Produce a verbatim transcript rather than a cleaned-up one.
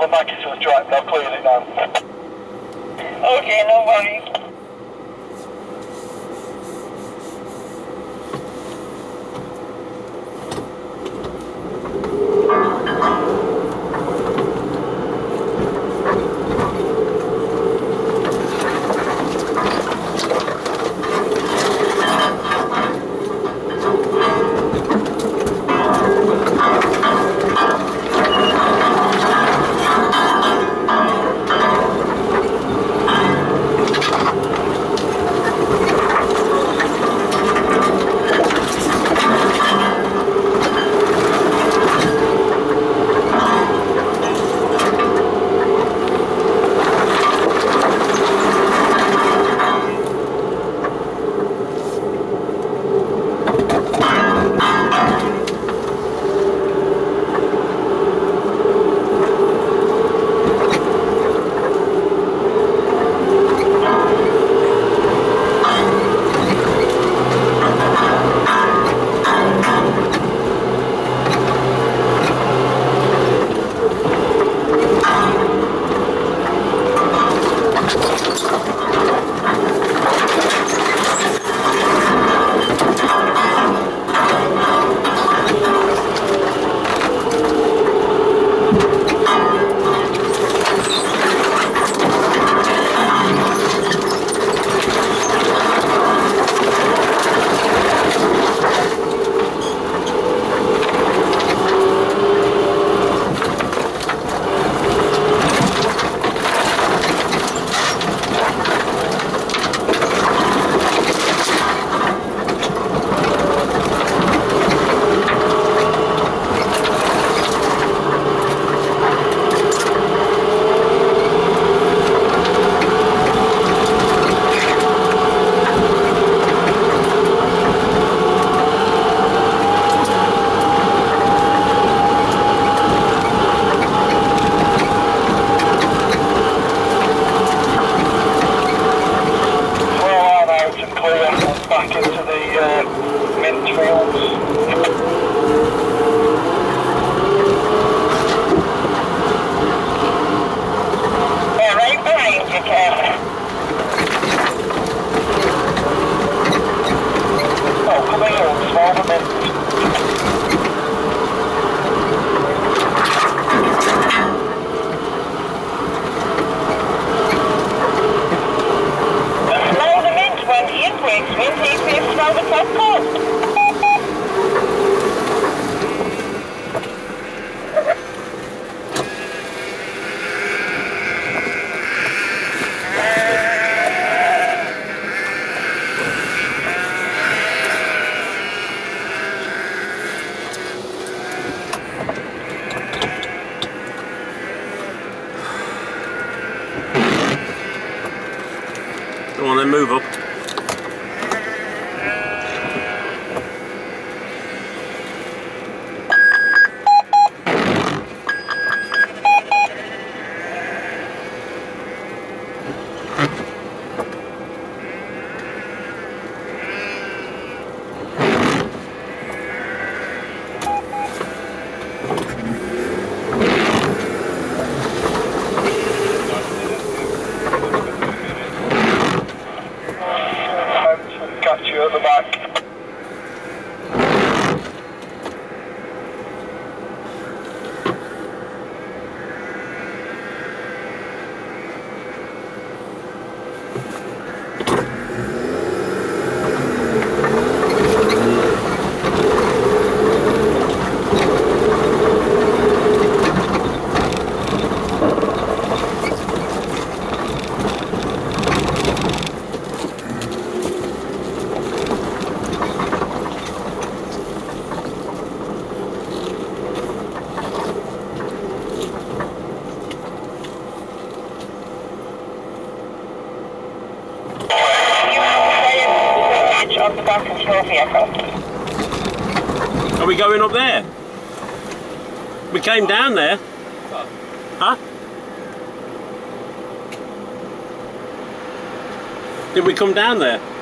come back into the drive, I've cleared it now. Okay, no worries. Back into the uh, mint fields. They're right behind you, Kev. Oh, come here, small the mint. Smell the mint when the earthquakes win, he says smell the popcorn. Go on then, move up. Catch you at the back. On the back of your vehicle. Are we going up there? We came down there. Huh? Did we come down there?